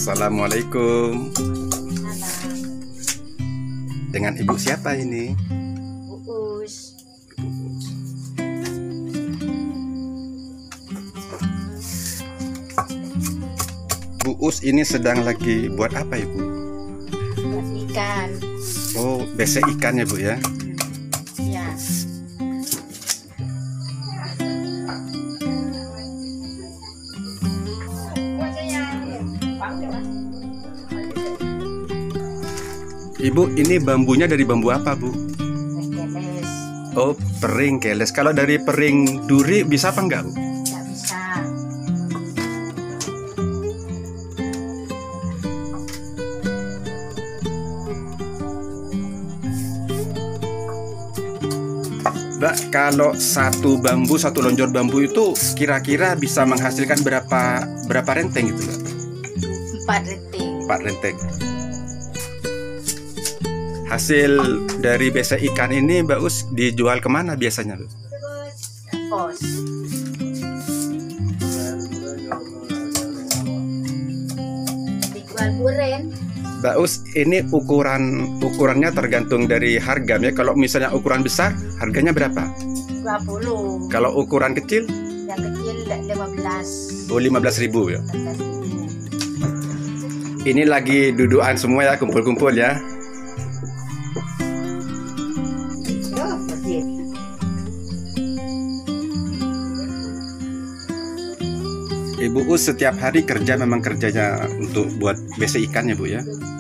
Assalamualaikum. Dengan ibu siapa ini? Uus. Bu Us ini sedang lagi buat apa ibu? Buat ikan. Oh, besek ikan ya bu ya? Ya. Ibu, ini bambunya dari bambu apa bu? Keles. Oh, pering keles. Kalau dari pering duri bisa apa enggak bu? Nggak bisa. Mbak, kalau satu bambu, satu lonjor bambu itu kira-kira bisa menghasilkan berapa renteng gitu mbak? 4 renting. 4 renteng. Hasil dari besek ikan ini Mbak Us dijual kemana biasanya Bu? Pos. Dijual buren. Mbak Us, ini ukurannya tergantung dari harga ya. Kalau misalnya ukuran besar, harganya berapa? 20. Kalau ukuran kecil? Yang kecil 15. Oh, 15.000 ya. 15.000. Ini lagi dudukan semua ya, kumpul-kumpul ya. Ibu Us setiap hari kerja memang kerjanya untuk buat besek ikan ya Bu ya?